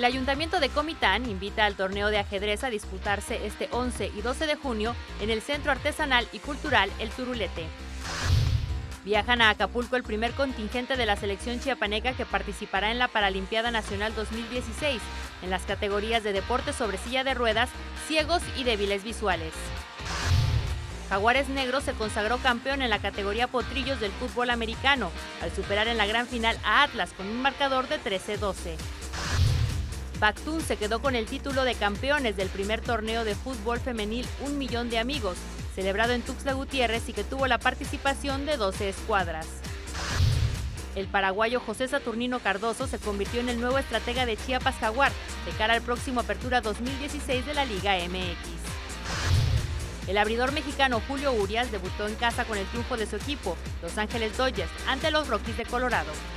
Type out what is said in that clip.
El Ayuntamiento de Comitán invita al torneo de ajedrez a disputarse este 11 y 12 de junio en el Centro Artesanal y Cultural El Turulete. Viajan a Acapulco el primer contingente de la selección chiapaneca que participará en la Paralimpiada Nacional 2016 en las categorías de deportes sobre silla de ruedas, ciegos y débiles visuales. Jaguares Negros se consagró campeón en la categoría potrillos del fútbol americano, al superar en la gran final a Atlas con un marcador de 13-12. Bactún se quedó con el título de campeones del primer torneo de fútbol femenil Un Millón de Amigos, celebrado en Tuxtla Gutiérrez y que tuvo la participación de 12 escuadras. El paraguayo José Saturnino Cardoso se convirtió en el nuevo estratega de Chiapas Jaguar de cara al próximo Apertura 2016 de la Liga MX. El abridor mexicano Julio Urias debutó en casa con el triunfo de su equipo, Los Ángeles Dodgers, ante los Rockies de Colorado.